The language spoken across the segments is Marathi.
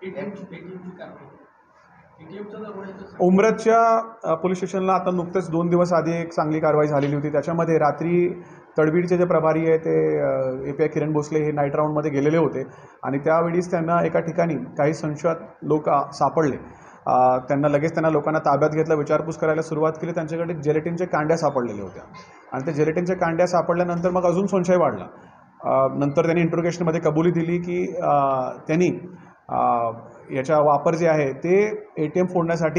उमरतच्या पोलीस स्टेशनला आता नुकतेच 2 दिवस आधी एक चांगली कारवाई झालेली होती। त्याच्यामध्ये रात्री तडबीडचे जे प्रभारी आहे ते API किरण भोसले हे नाईट राऊंडमध्ये गेलेले होते आणि त्यावेळीच त्यांना एका ठिकाणी काही संशयात लोक सापडले। त्यांना लोकांना ताब्यात घेतलं, विचारपूस करायला सुरुवात केली। त्यांच्याकडे जेलेटिनचे कांड्या सापडलेल्या होत्या आणि त्या जेलेटिनच्या कांड्या सापडल्यानंतर मग अजून संशय वाढला। नंतर त्यांनी इंट्रोगेशनमध्ये कबुली दिली की त्यांनी याचा वापर जे आहे ते ATM फोडण्यासाठी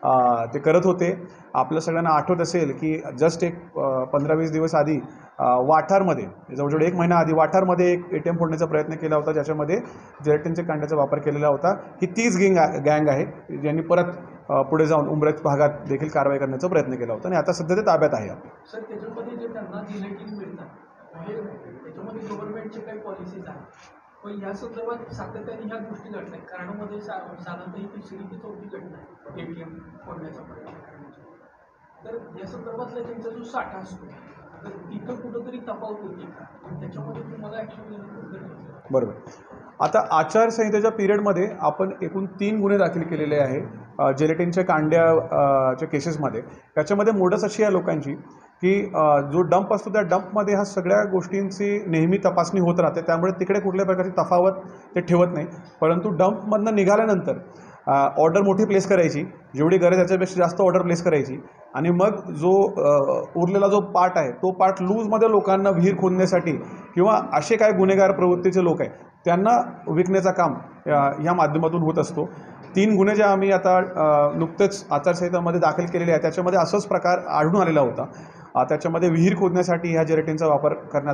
ते करत होते। आपल्या सगळ्यांना आठवत असेल की जस्ट एक 15-20 दिवस आधी वाठारमध्ये जवळजवळ 1 महिना आधी वाठारमध्ये एक ATM फोडण्याचा प्रयत्न केला होता, ज्याच्यामध्ये जेलेटिनच्या कांड्याचा वापर केलेला होता। ही तीच गँग आहे ज्यांनी परत पुढे जाऊन उमरत भागात देखील कारवाई करण्याचा प्रयत्न केला होता आणि आता सध्या ते ताब्यात आहे। सर, त्याच्यामध्ये जे त्यांना जेलेटिन मिळतात त्याच्यामध्ये गव्हर्नमेंटचे काही पॉलिसीज आहेत, पण या संदर्भात सातत्याने ह्या गोष्टी घडत आहेत। कराडमध्ये साधारणतः ही 3री की 4थी घटना आहे ATM फोडण्याचा प्रयत्न करण्याची। तर या संदर्भातला त्यांचा जो साठा असतो तर तिथं कुठंतरी तफावत होती का, त्याच्यामध्ये तुम्हाला ॲक्शन घेणं खूप गरजेचं आहे। बरोबर। आता आचारसंहितेच्या पिरियडमध्ये आपण एकूण 3 गुन्हे दाखल केलेले आहे जेलेटिनच्या कांड्याच्या केसेसमध्ये। त्याच्यामध्ये मोडस अशी आहे लोकांची की जो डंप असतो त्या डंपमध्ये ह्या सगळ्या गोष्टींची नेहमी तपासणी होत राहते, त्यामुळे तिकडे कुठल्या प्रकारची तफावत ते ठेवत नाही। परंतु डंपमधनं निघाल्यानंतर ऑर्डर मोठी प्लेस करायची, जेवढी गरज त्याच्यापेक्षा जास्त ऑर्डर प्लेस करायची आणि मग जो उरलेला जो पार्ट आहे तो पार्ट लूजमध्ये लोकांना विहीर खोदण्यासाठी किंवा असे काय गुन्हेगार प्रवृत्तीचे लोक आहेत त्यांना विकण्याचं काम ह्या माध्यमातून होत असतो। 3 गुन्हे जे आम्ही आता नुकतेच आचारसंहितेमध्ये दाखल केलेले आहेत त्याच्यामध्ये असंच प्रकार आढळून आलेला होता। त्याच्यामध्ये विहीर खोदण्यासाठी ह्या जेलेटिनचा वापर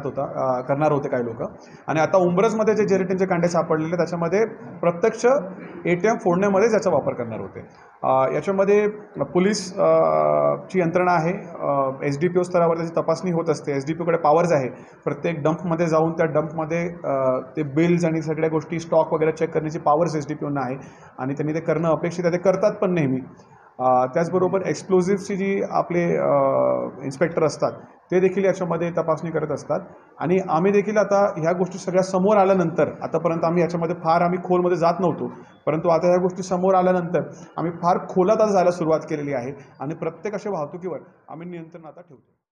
करणार होते काही लोक आणि आता उमरजमध्ये जे जेलेटिनचे कांडे सापडलेले त्याच्यामध्ये प्रत्यक्ष ATM फोडण्यामध्ये त्याचा वापर करणार होते। याच्यामध्ये पोलीस ची यंत्रणा आहे, SDPO स्तरावर त्याची तपासणी होत असते। SDPOकडे पॉवर्स आहे, प्रत्येक डंपमध्ये जाऊन त्या डंपमध्ये ते बिल्स आणि सगळ्या गोष्टी स्टॉक वगैरे चेक करण्याची पॉवर्स SDPOना आहे आणि त्यांनी ते करणं अपेक्षित आहे, ते करतात पण नेहमी। त्याचबरोबर एक्सप्लोजिव्हची जी आपले इन्स्पेक्टर असतात ते देखील याच्यामध्ये तपासणी करत असतात आणि आम्ही देखील आता ह्या गोष्टी सगळ्या समोर आल्यानंतर आतापर्यंत आम्ही याच्यामध्ये आम्ही खोलमध्ये जात नव्हतो, परंतु आता ह्या गोष्टी समोर आल्यानंतर आम्ही फार खोलात जायला सुरुवात केलेली आहे आणि प्रत्येक अशा वाहतुकीवर आम्ही नियंत्रण आता ठेवतो।